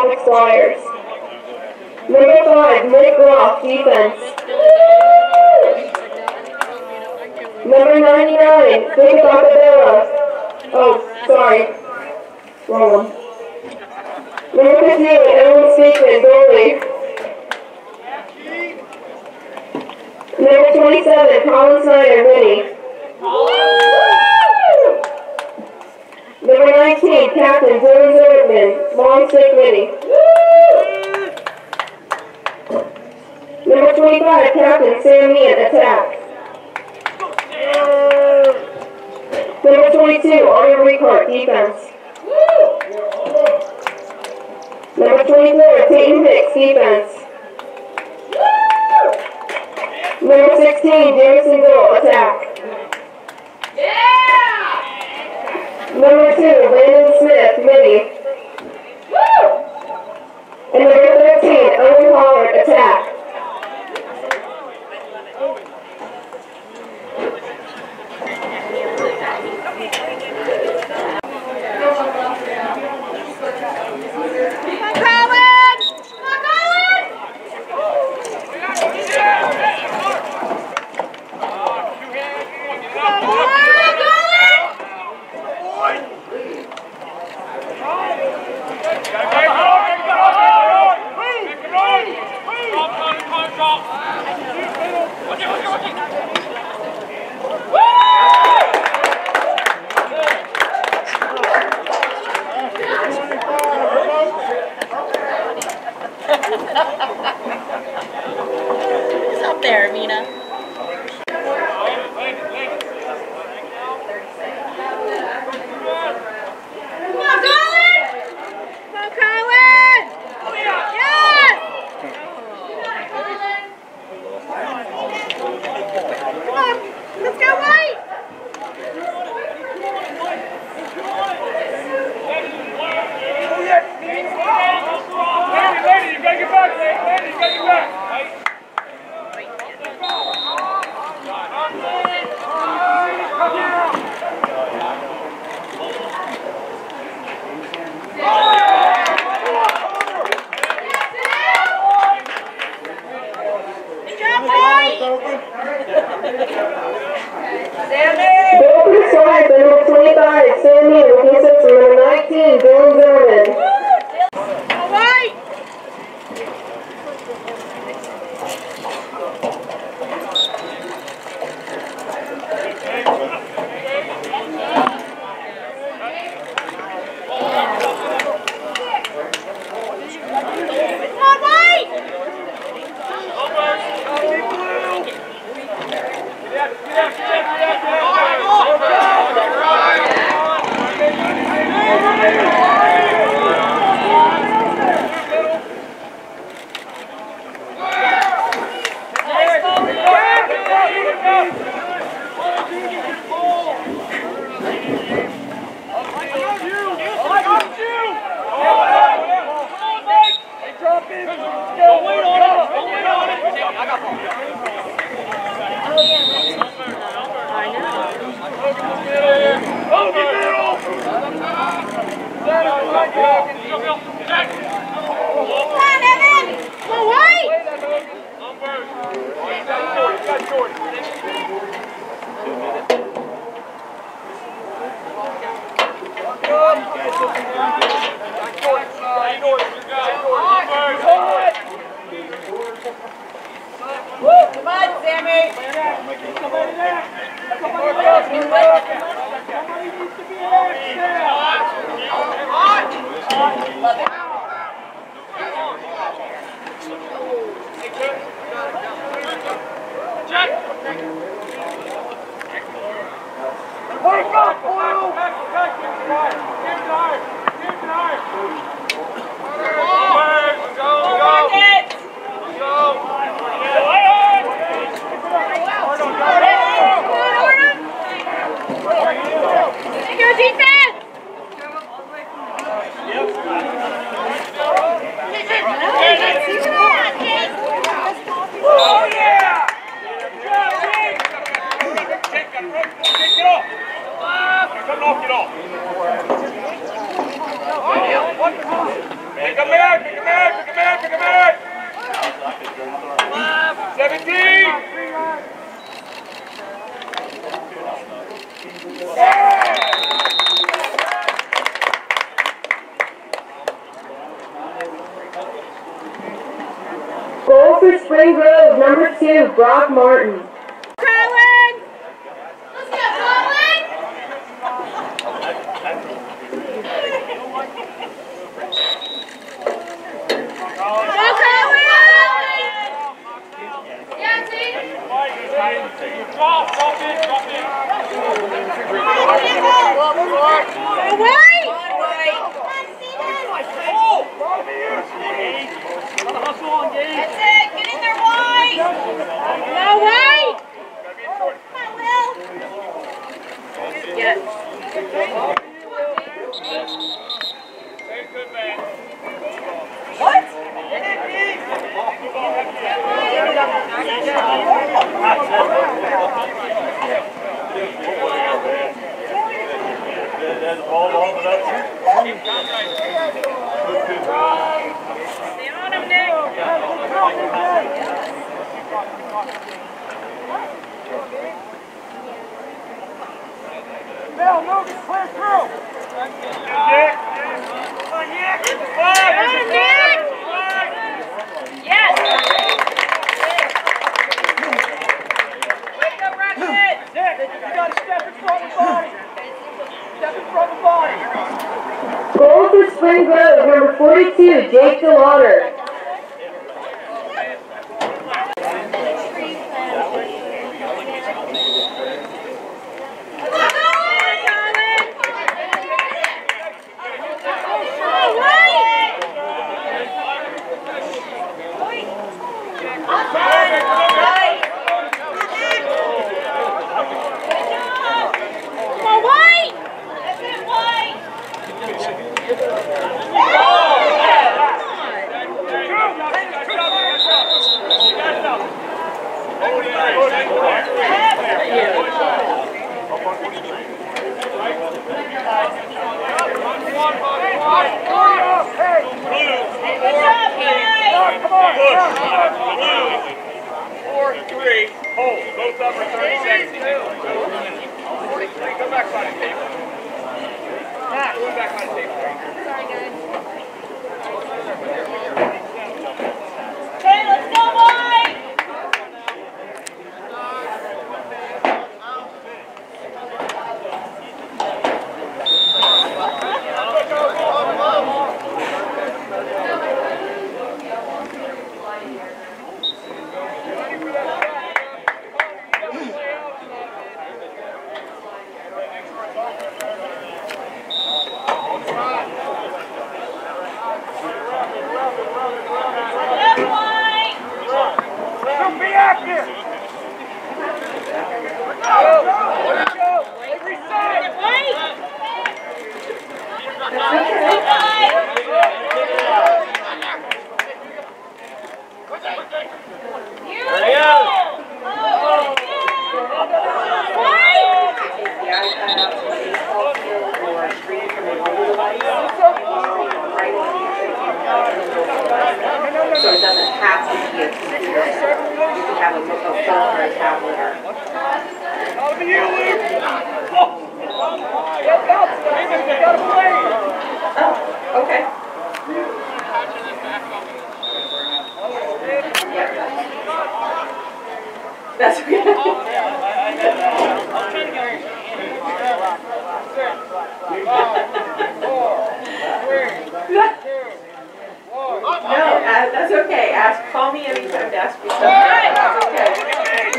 Catholic Flyers. Number 5, Nick Roth, defense. Number 99, Jacob Acabella. Oh, sorry. Wrong one. Number 15, Ellen Speakman, goalie. Number 27, Colin Snyder, Winnie. Number 19, Captain Dylan Zertman, long stick Winnie. Number 25, Captain Sam Meehan, attack. Number 22, Arthur Ricard, defense. Number 24, Peyton Hicks, defense. Number 16, Jameson Dole, attack. Number 2, Landon Smith, midi. And number 13, Owen Pollard, attack. It's up there, Mina. Number 25, Sammy, looking six, number 19, Dylan Zimmerman. All right. Come on, Sammy! Come here! for Spring Grove, number 2, Brock Martin. Colin! Let's go, Colin! Go, Colin! Yeah, see? Drop it. Away! That's it, get in there wide! No way! I will! Yeah. What? There's a ball over that. Stay on him, Nick. Bill, move it clear through. Nick. Come on, Nick. Yes. Wake up, Rocket. Nick, you got to step in front of the body. Step in front of the body. Goal for Spring Grove, number 42, Jake DeLauder. So it doesn't have to be a computer. You can have a phone or a tablet or... Oh, okay. Yeah. That's okay. No, that's okay. Call me anytime to ask me something. That's okay.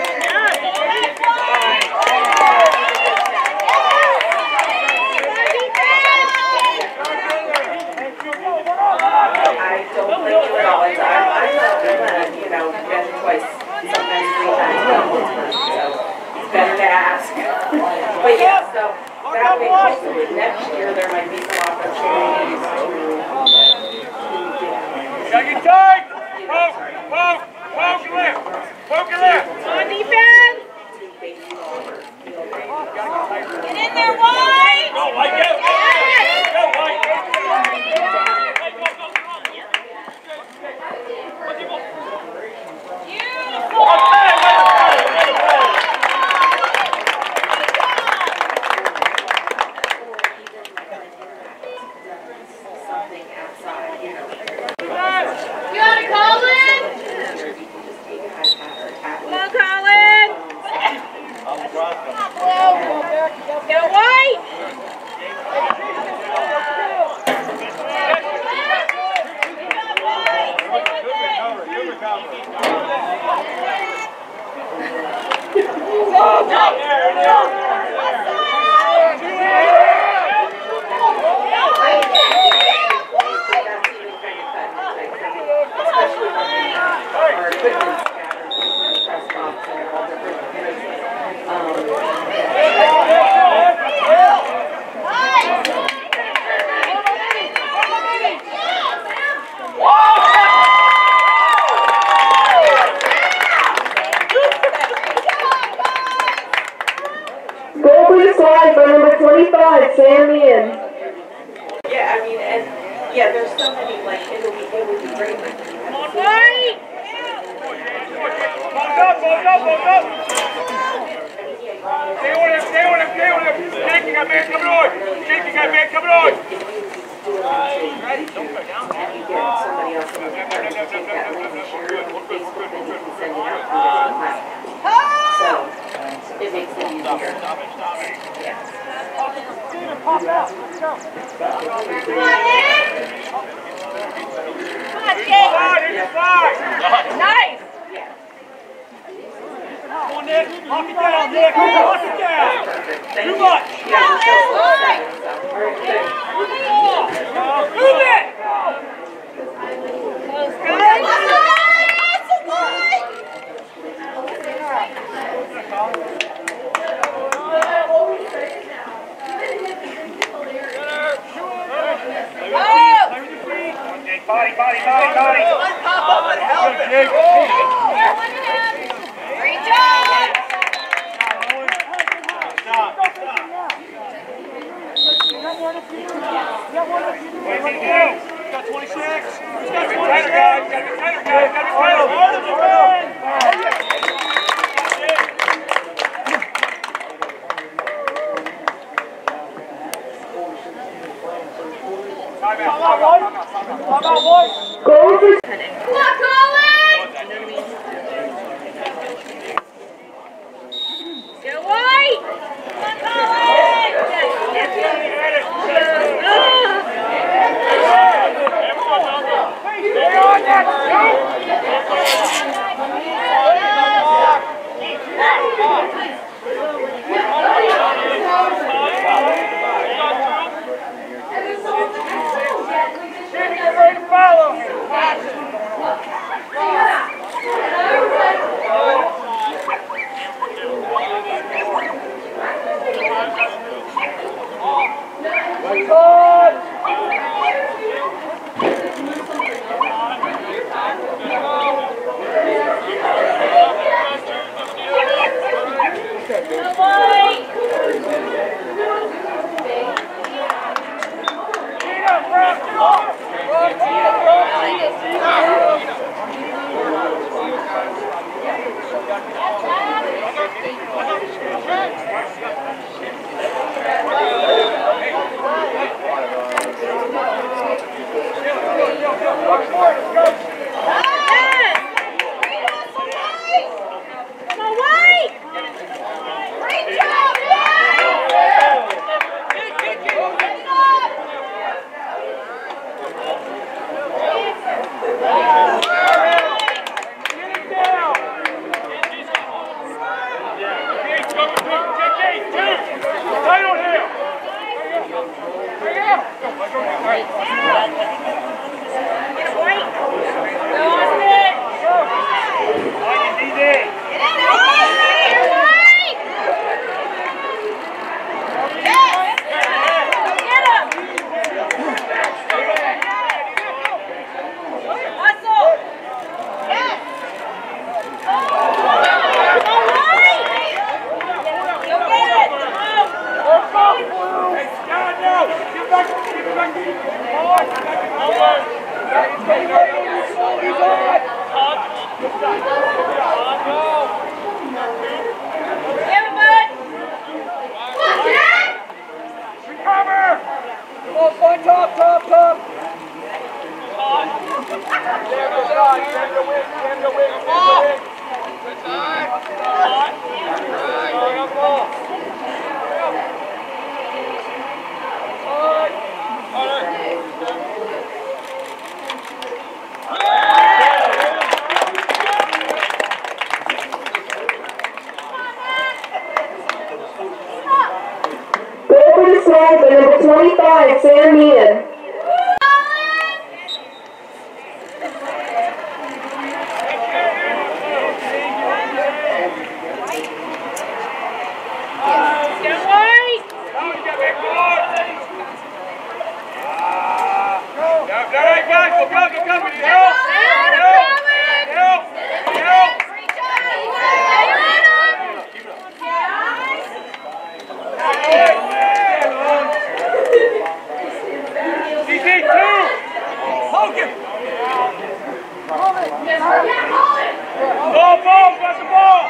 I don't play you at all. I'm you know, been twice, sometimes 3 times, so it's better to ask. But yeah, so that way, hopefully next year there might be some opportunities to Gotta get tight! Poke left! Poke left! On defense! Get in there, White! Go, White, go! Go, White! Beautiful! something outside, you know. You got it, Colin? Sam Ian. Yeah, I mean, and yeah, there's so many, like, it would be great. Come on, White! Hold up, hold up, hold up. Stay on him, stay on him, stay on him. Shaking that man coming on. Shaking that man coming on. And you get somebody else in the department to take that link and share it on Facebook, and you can send it out through different platforms. So, it makes it easier. Yeah. Pop out. Let's go. Come on, Nick! Come on, Jake! Nice! Come on, Nick. Lock it down, Nick. Lock it down. Too much. Move it! Body, body, body, body. Pop up and help it! Great job! Stop, stop. What does he do? He's got 26. He's got 26. Gotta be tighter, guys. Gotta be tighter. Goal for Come on, Colin! Get White! Come on, Colin! Stay on that. Get ready to follow. Number 25, Sam Ian. Ball, got the ball!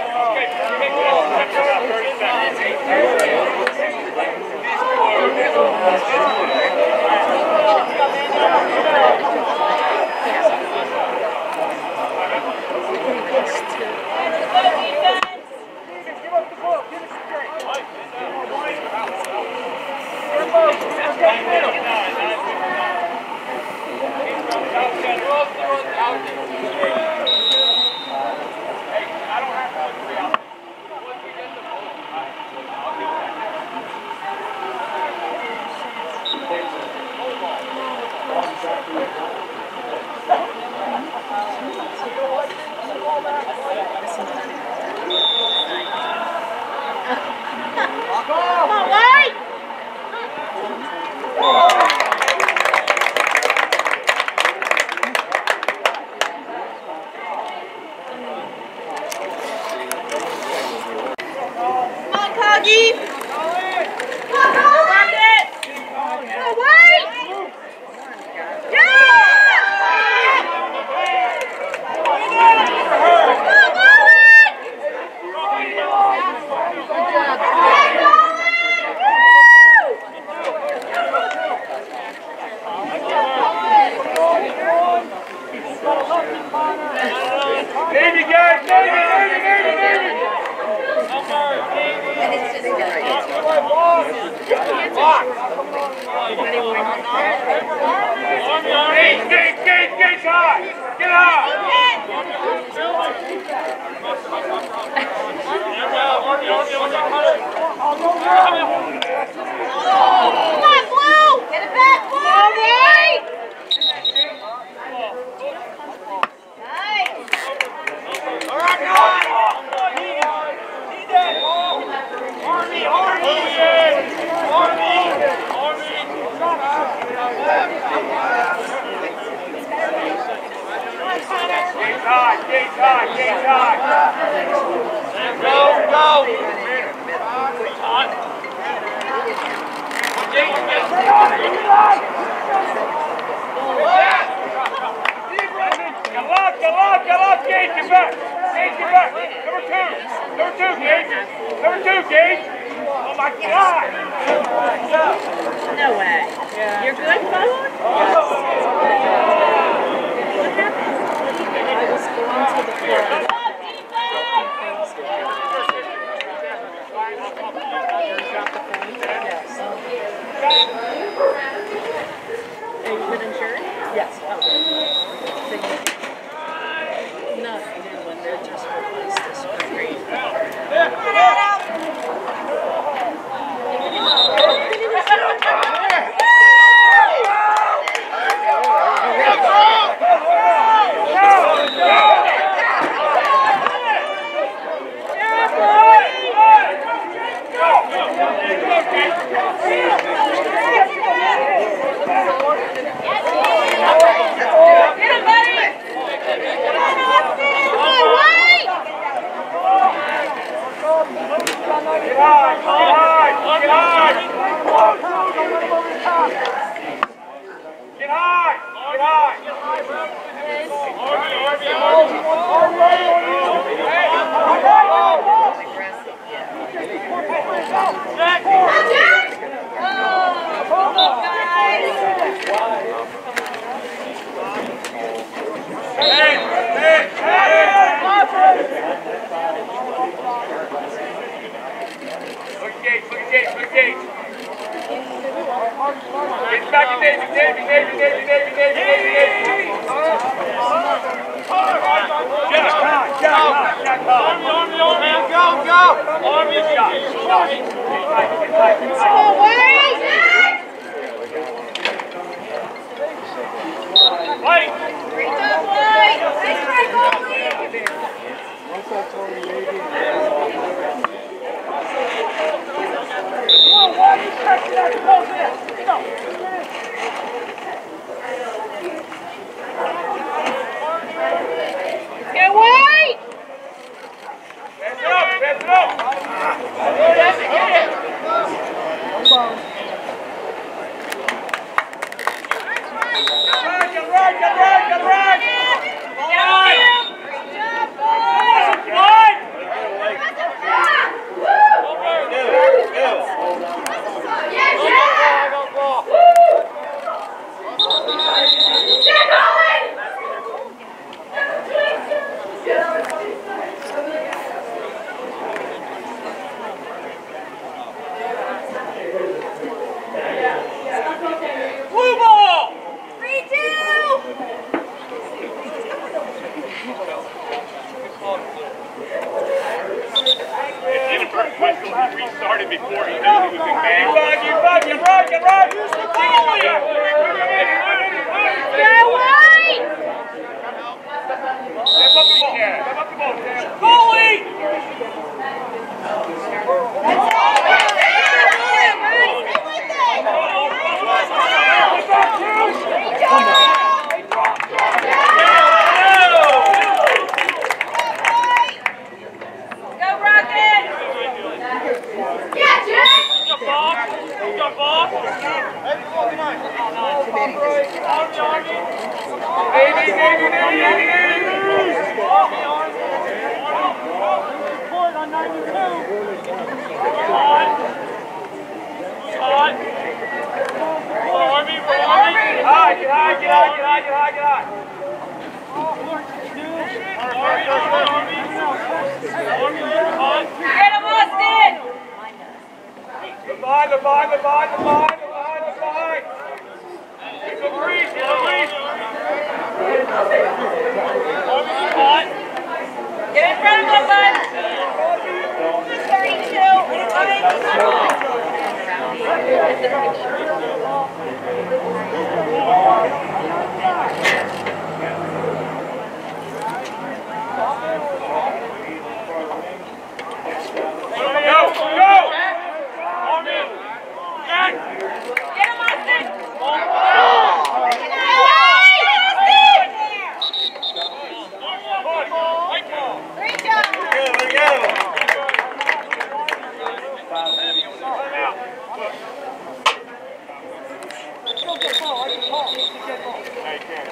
Go. Gage high! Get high! Come on, Blue! Get it back, Blue! All right! Nice! All right, Army! Gage high! Go! Get lock, Gage, get back! Number two, Gage! Oh my God! No way. You're good, phone? What happened? I was going to the floor. Are you good insured? Yes. Oh. No, I didn't win. They're just replaced this grade.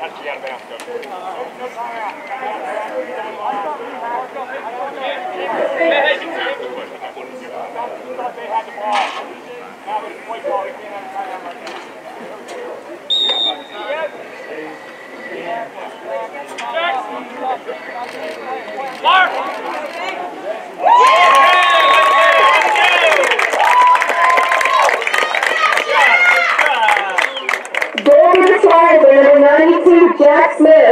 Golden Slide by number 92, Jack Smith.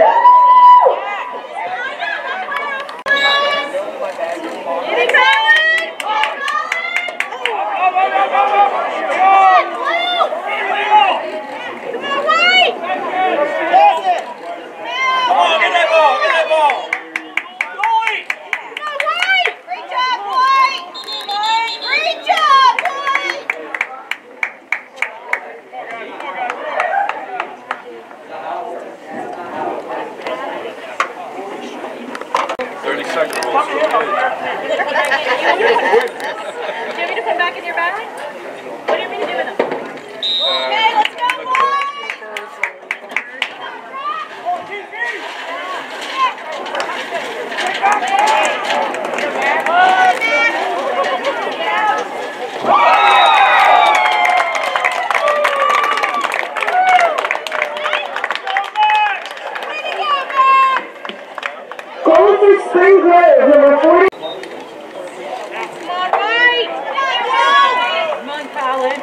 Goal for Spring Grove, number 40. Come on, Colin.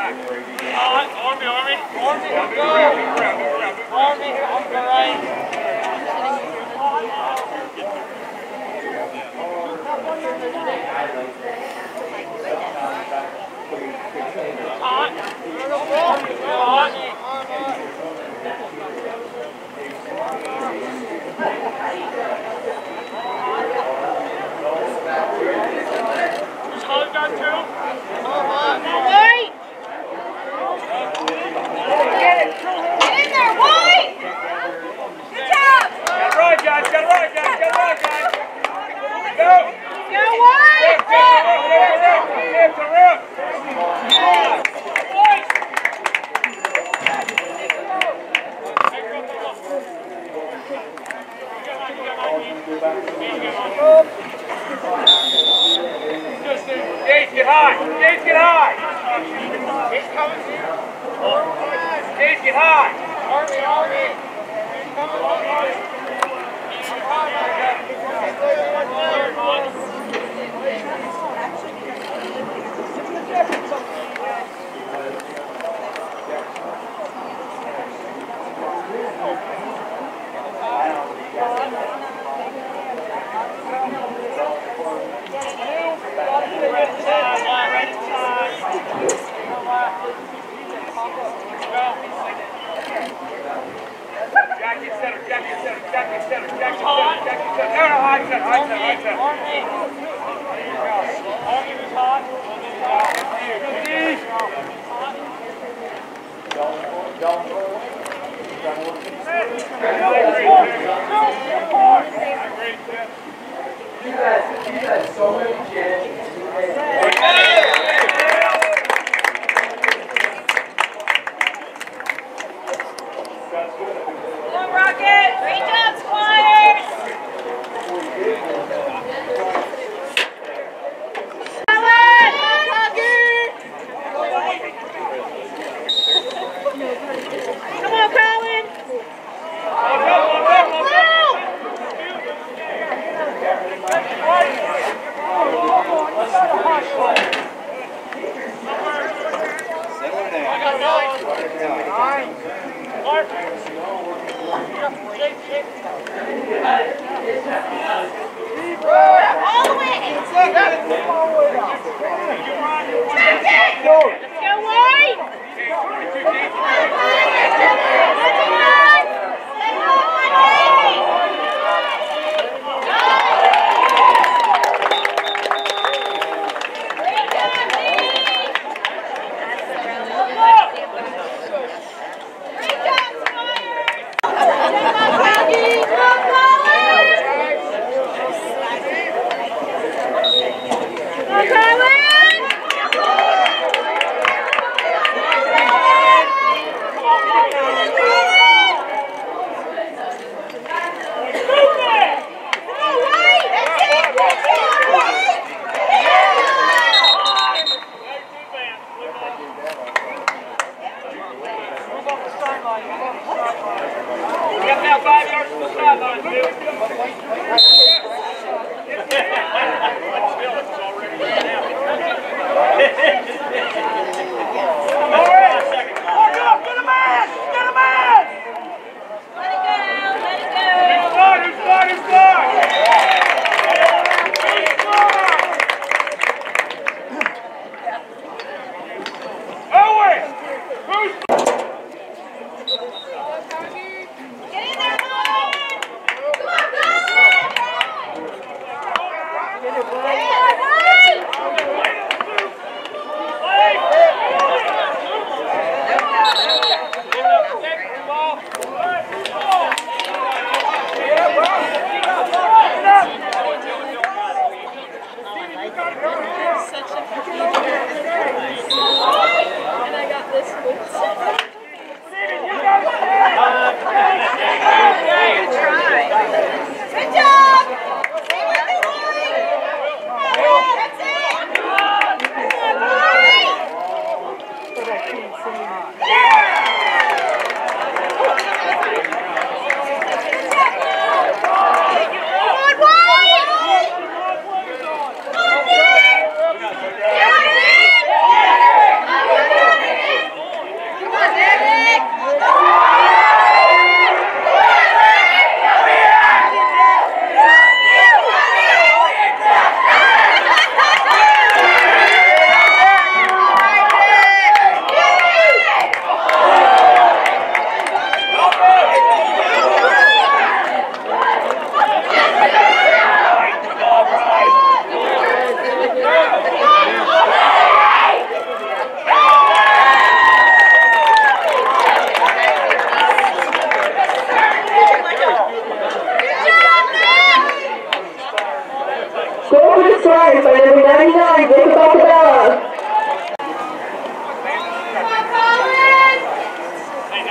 And I got this one.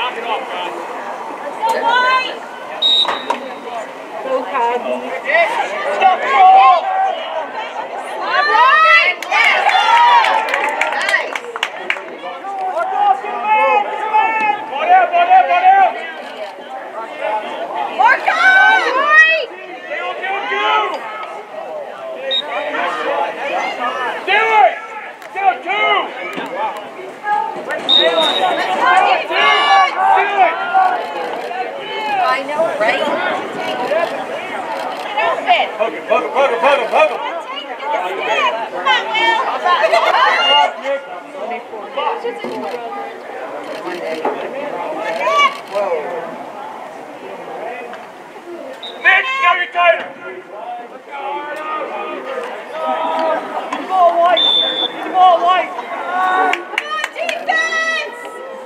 Knock it off, guys. Go wide. Go, Cosby. Stop the ball! All right. Yes. Nice. Mark off, get him in! Get him in! Ball out, ball out, ball out! Mark on. Right. Go! Do it! Do it, two! Do it! I know, right? Hug him, hug him, hug him, hug him, hug him! Come on, Will. Nick, you gotta be tighter! Get the ball white! Get the ball white! Come on, defense.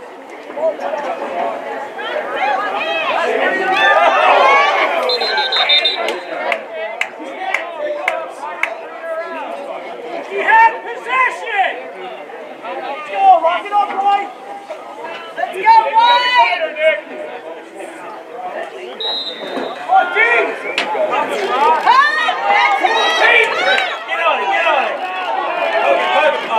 He had possession! Let's go, lock it up, Roy! Let's go, White. Tighter, Nick! Oh, Gene! That's it. Get on it, get on it! Hug him,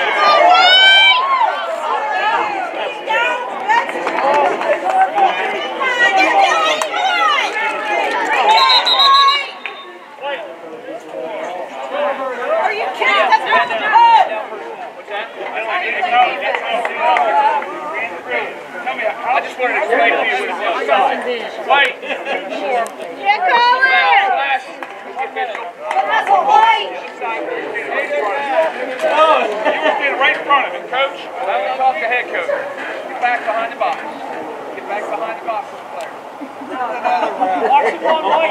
Are you kidding? That's not the hook. I just wanted to explain to you what it's outside. White! Yeah, call it. That's a white. Oh, you were standing right in front of it, coach. Let me talk to head coach. Get back behind the box. Get back behind the box with the player. Watch it on White.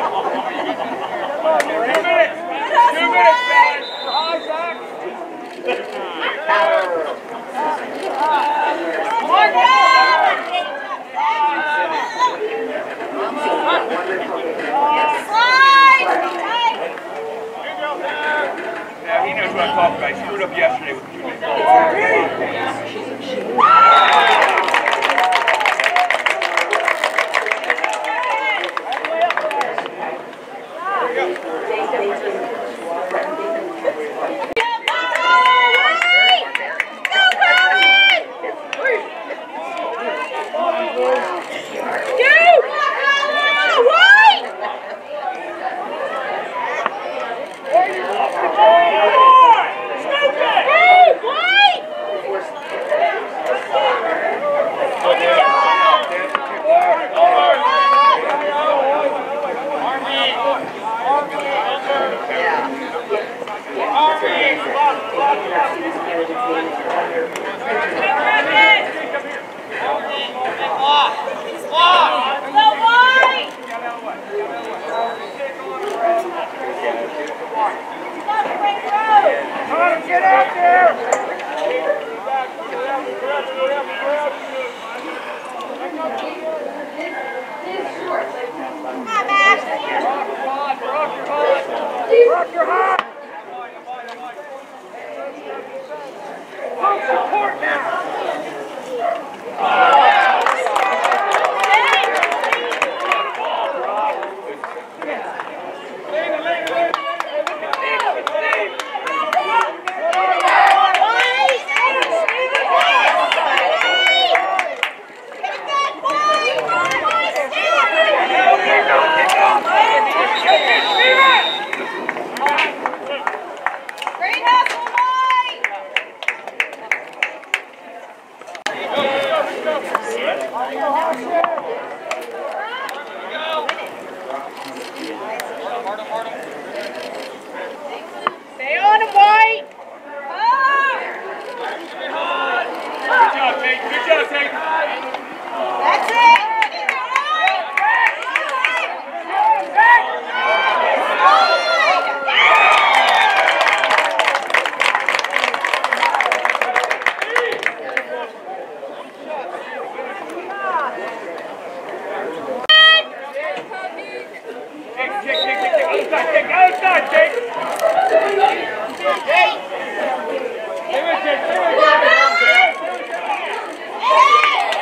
2 minutes. 2 minutes, guys. High, Zach. Mark Slide. Yeah, he knows what I'm talking about. He screwed up yesterday with the 2 minutes. Get out there! Rock your hot! Home support now! Stay on him, White. Good job, Tate. Good job, Tate. That's it. Outside, Tate. Hey!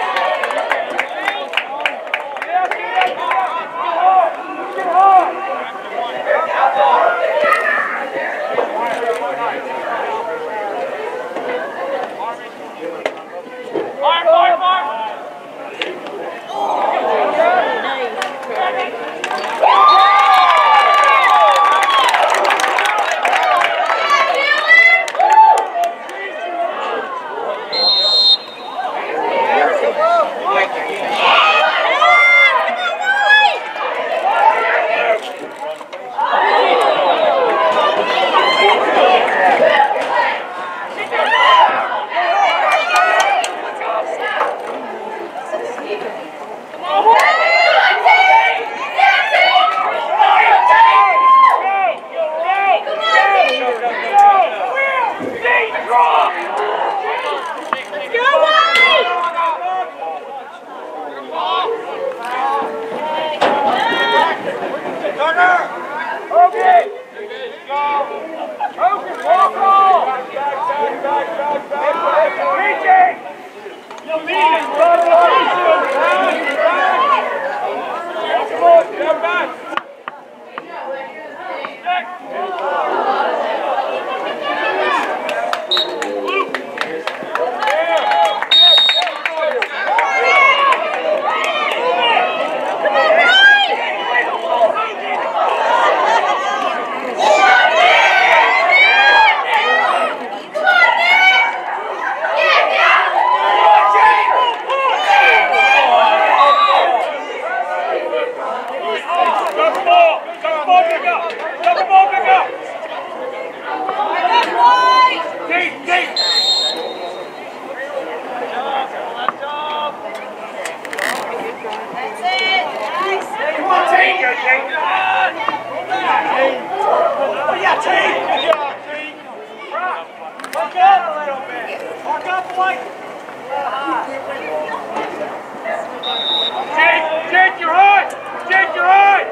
Jake, you're hot! Jake, you're hot!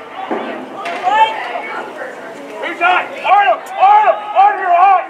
Who's hot? Arnold! Arnold! Arnold, you're hot!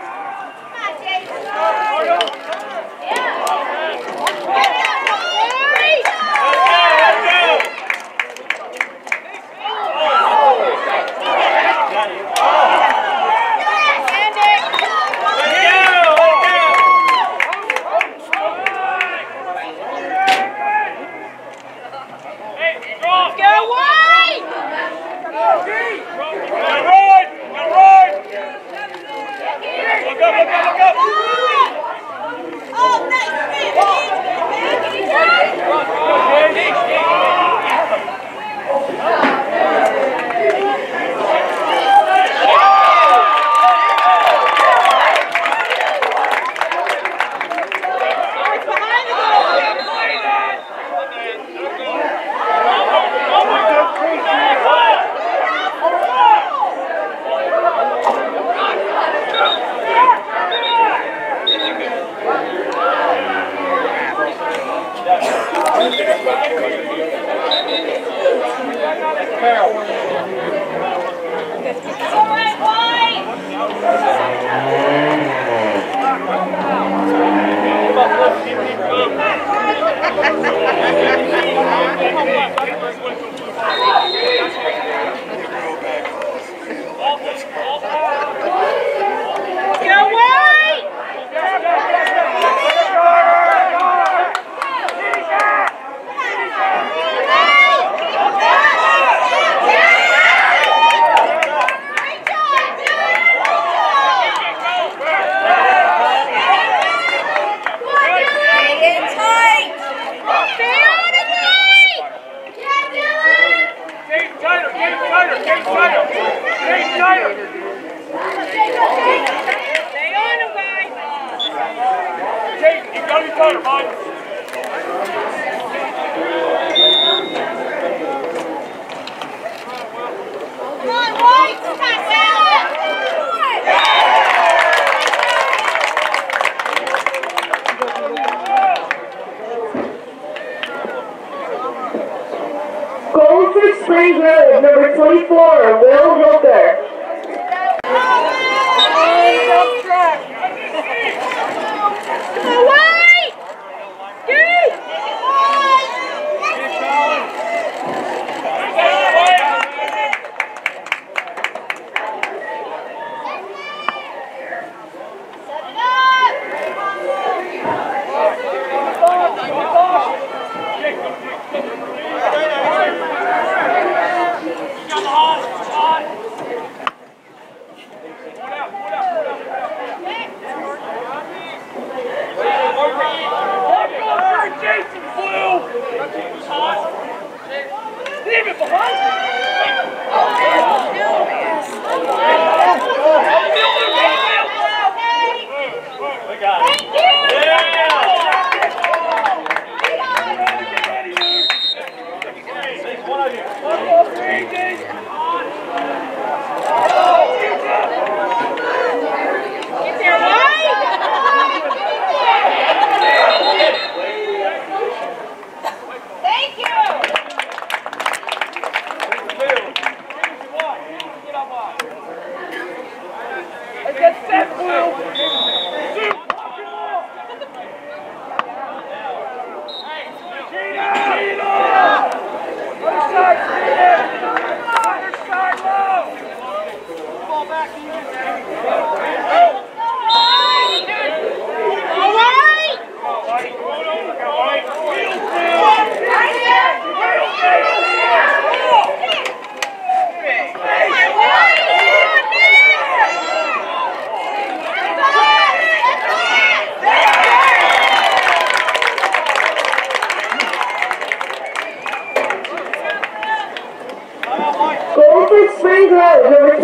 Goal for Spring Grove, number 24, Will Hilker.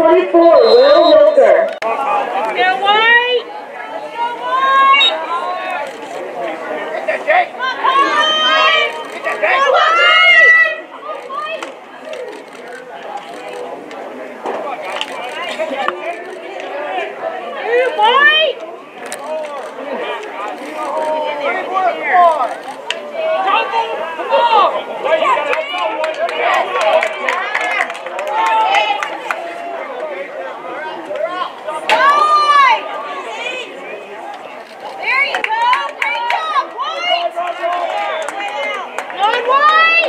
24, Will Wilker. Get white! Get white! Get that Come on, white! Get that white! There you go! Great job, White! On White!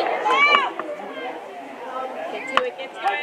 Get to it, get to it.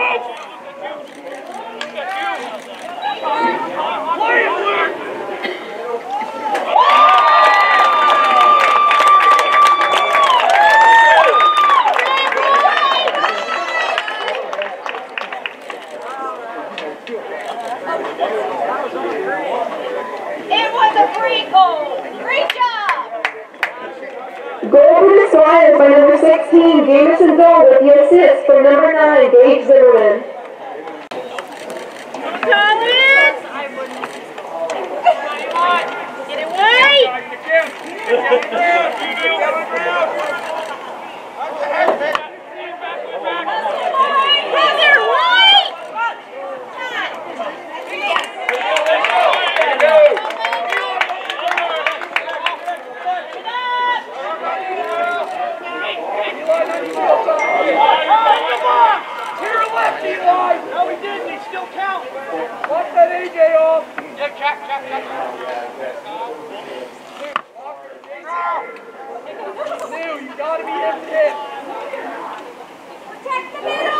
It was a free goal. Great job. Goal for the Squires by number 16, Jameson Dole with the assist from number 9, Gage Zimmerman. Collins. Get it White. Brother White. No, he didn't. He still counts. Watch that AJ off. Yeah, check. New, you gotta be in this. Protect the middle.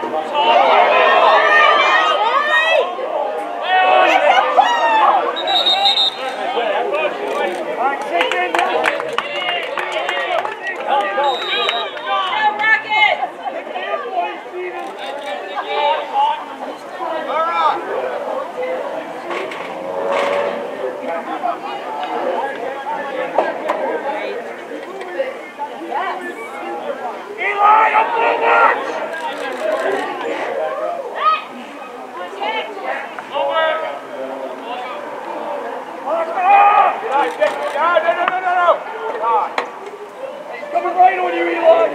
No. He's coming right on you, Eli.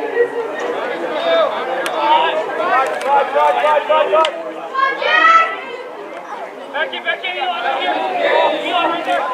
Back in, Eli. Back here. Eli, right there.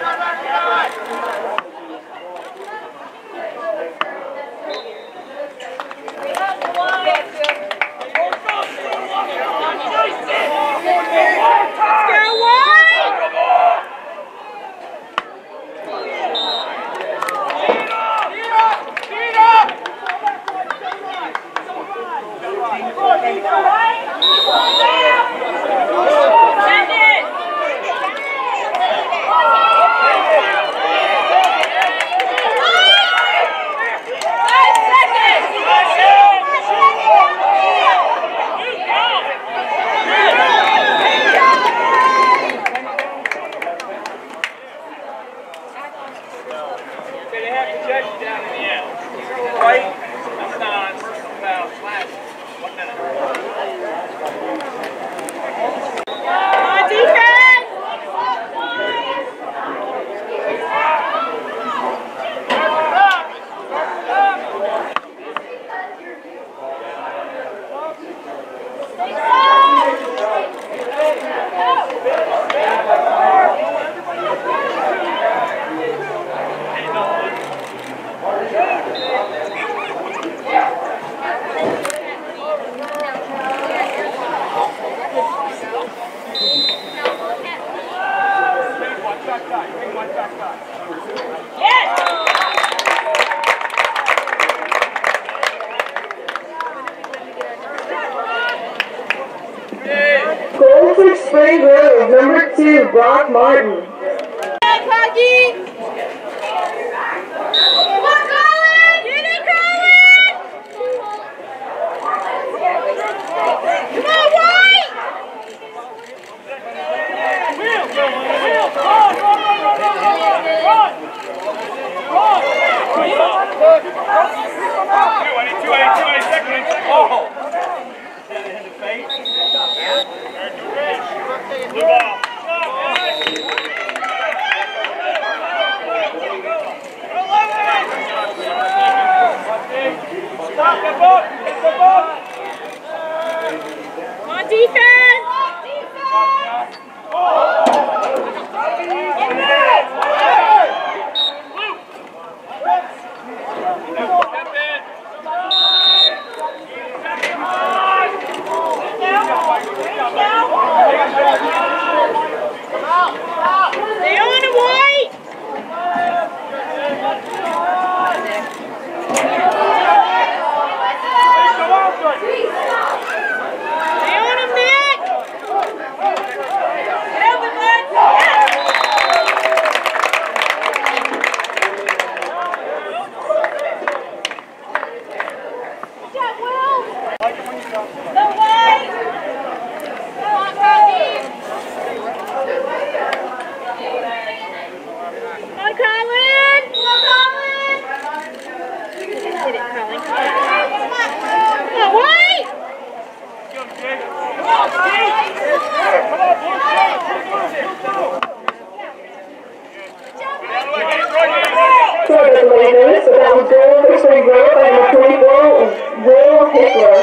Goal for Spring Grove, number 2, Brock Martin. Come on, defense! Stay on the white! Stay on him, Nick! Get over, bud! Good job, Will! Go white! Come on, Colin! Come on, Colin! Come on, Colin! Hit it, Colin. Come on, white! Sorry, the Lakers, so that was goal for Spring Grove by number 24, Will Hickler.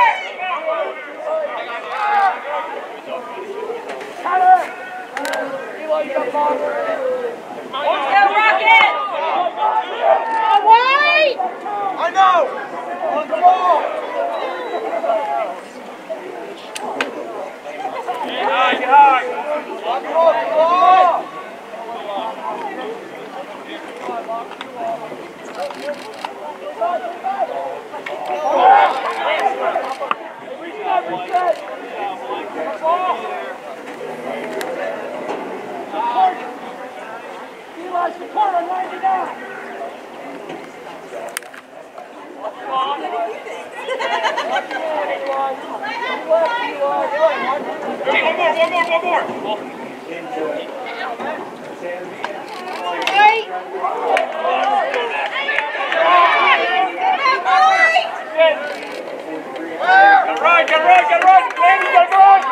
I know! On the ball! Get high, get high! On the ball! Eli, support on 99! One more. Get right. Ladies, get right.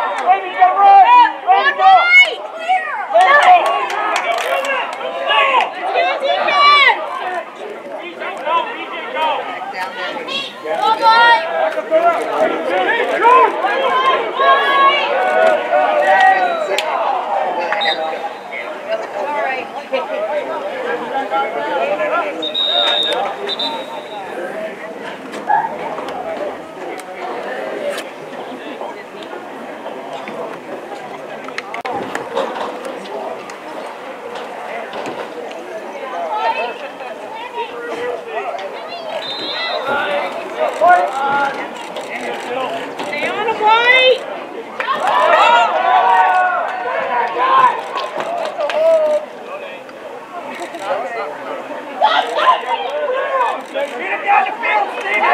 Stay on the white! Get him down the field, Steven!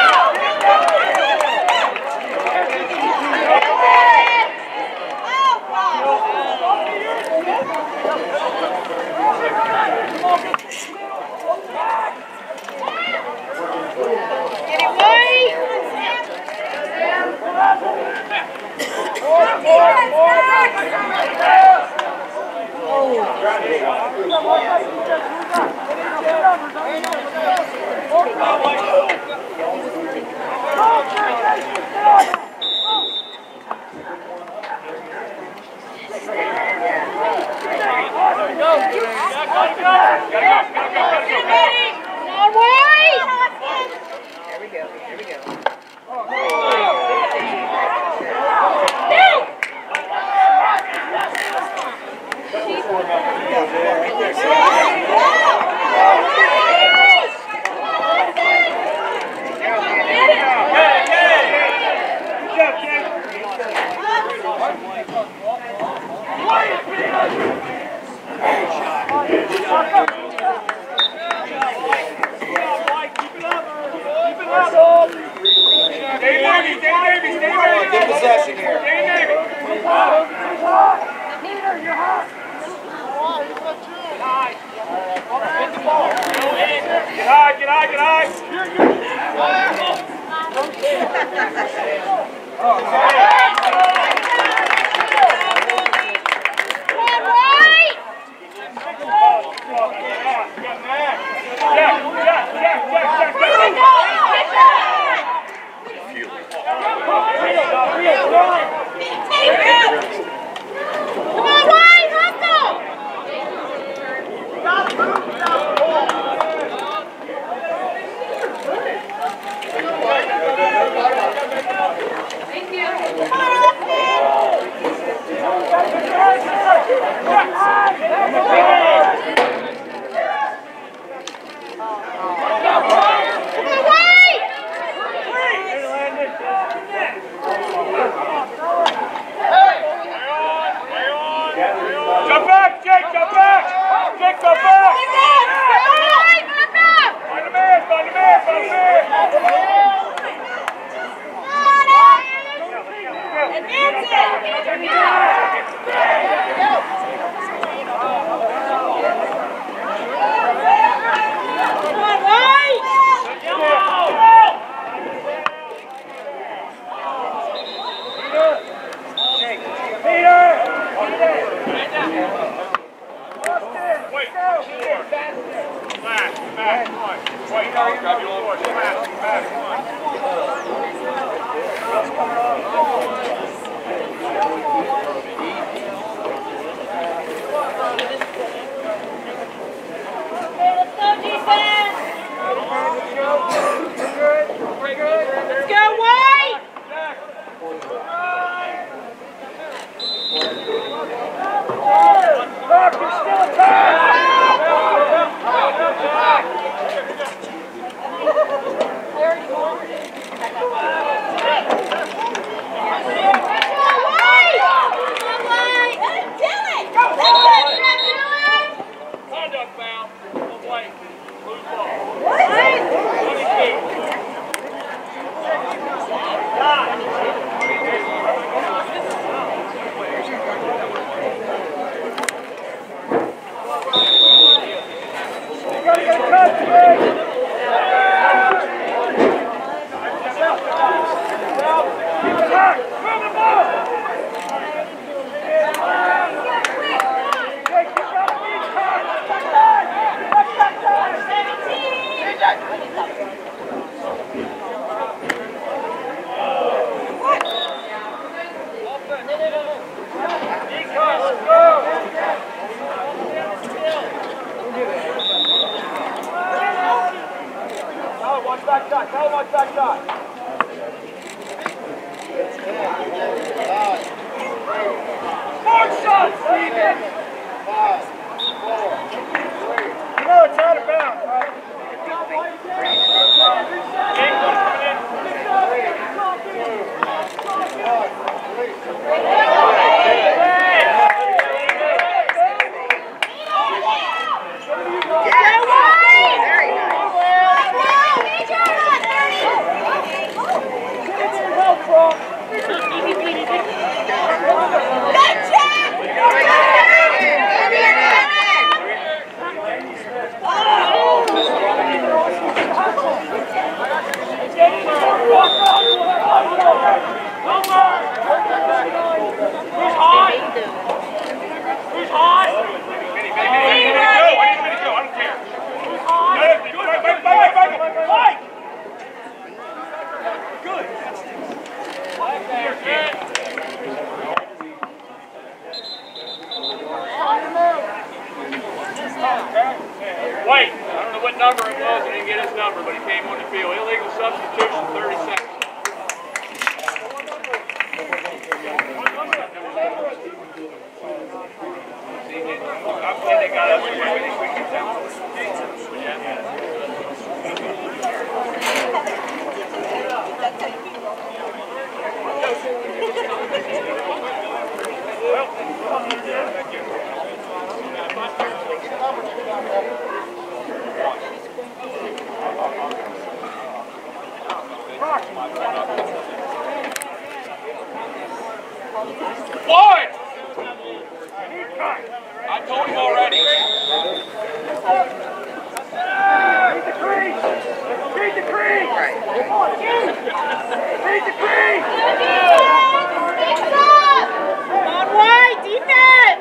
Get it white! Get possession here. Get high. Jack. back. Wait, I'll grab you on the back. Let's go, White! Look, there's still a time! Conduct foul. No play. Lose ball. 22. Watch back shot. Tell him watch back shot. More shots, Steven! 5, 4, 3. You know it's out of bounds, right? Wait, I don't know what number it was, I didn't get his number, but he came on the field. Illegal substitution, 30 seconds. I'm glad they got up One! I told him already. Read the crease! Read the crease! Read the crease! Come on, White! Defense!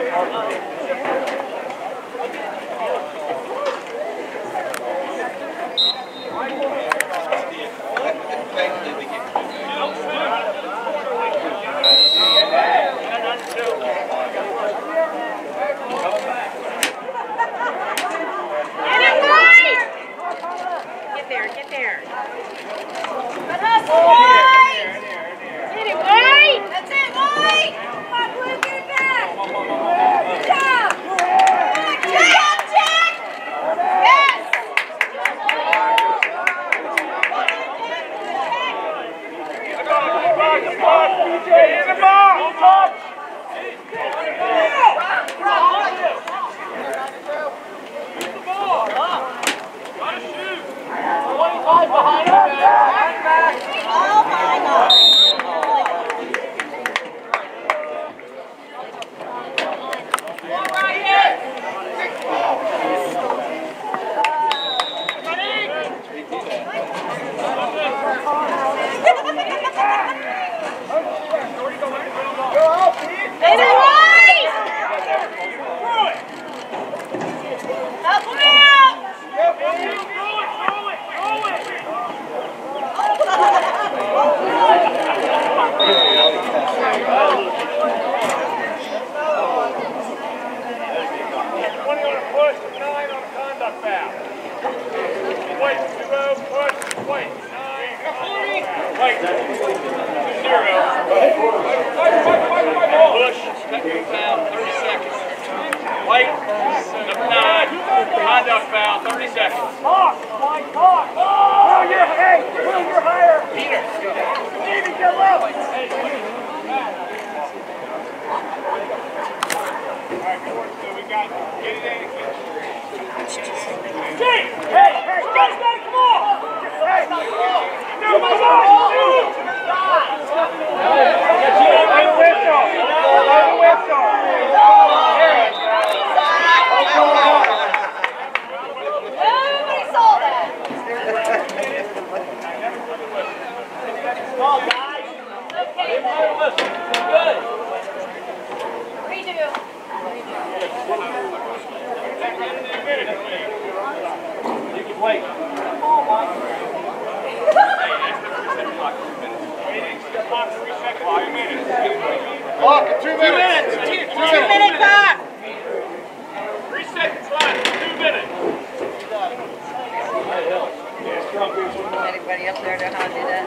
Anybody up there know how to do that?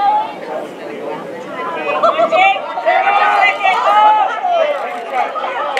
Yeah,